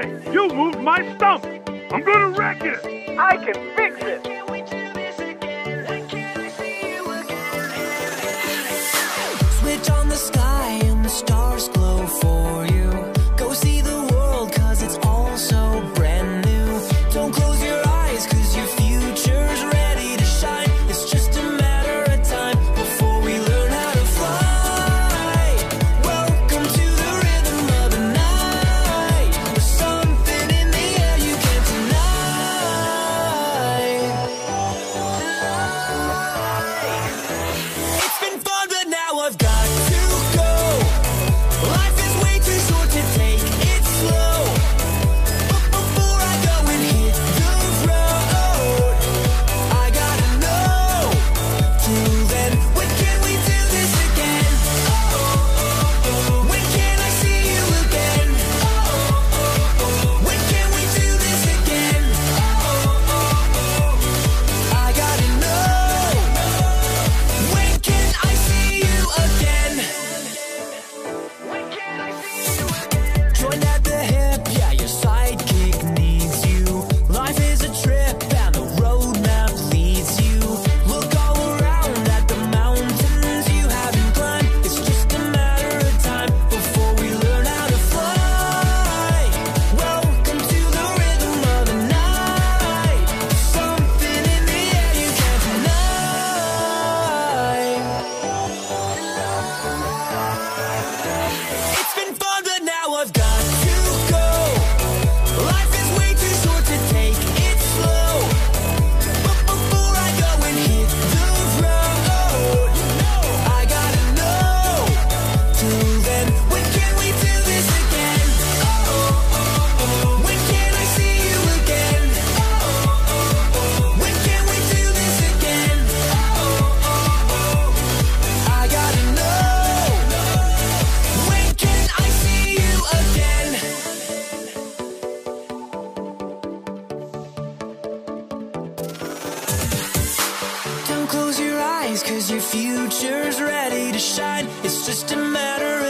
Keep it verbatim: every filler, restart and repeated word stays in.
Hey, you moved my stump. I'm gonna wreck it. I can fix it. Switch on the sky and the stars glow for you. Go see the world cause it's all so brand new. Don't close your eyes cause your future's ready to shine. It's just a matter of time before we learn how to fly. Welcome to the rhythm of the night. There's something in the air you can't deny. It's been fun but now I've got to go. Life is way too short to take it slow. But before I go and hit the road, I gotta know. Till then, when can we do this again? When can I see you again? When can we do this again? I gotta know. When can I see you again? Join at the hip, yeah, your sidekick needs you. Life is a trip and the roadmap leads you. Look all around at the mountains you haven't climbed. It's just a matter of time before we learn how to fly. Welcome to the rhythm of the night. Something in the air you can't deny. It's been fun, but now I've got to go. Life is way too short to take it slow. But before I go and hit the road, I gotta know. Till then, when can we do this again? When can I see you again? When can we do this again? I gotta know. When can I see you again? Don't close your eyes cause your future's ready to shine. It's just a matter